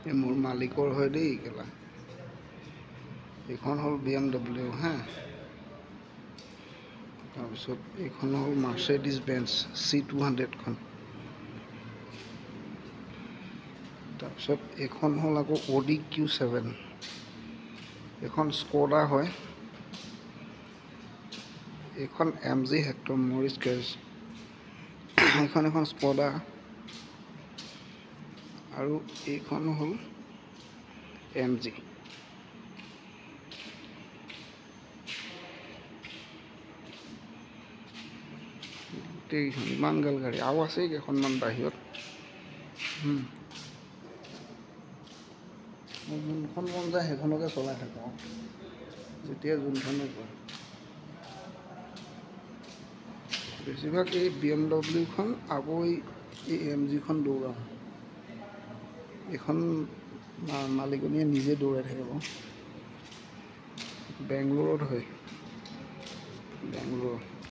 এই মোৰ মালিকৰ হয় দেই কেলা এইখন হ'ল BMW হা তাৰপিছত এইখন হ'ল মাৰ্চেডিজ বেঞ্চ C200খন তাৰপিছত এইখন হ'ল আকৌ Audi Q7 এইখন স্কোডা হয় এইখন MG হেক্টৰ মৰিছ গেৰেজ এখন স্কোডা আৰু এইখন হ'ল MG ইমান গাল গাড়ী আৰু আছে কেইখনমান বাহিৰত যোনখন মন যায় সেইখনকে চলাই থাকোঁ যেতিয়া যোনখনে কয় বেছিভাগ এই BMWখন আকৌ এই MGখন দৌৰাওঁ এইখন মালিকনীয়ে নিজে দৌৰাই থাকিব বেংগলোৰত হয় বেংগলোৰ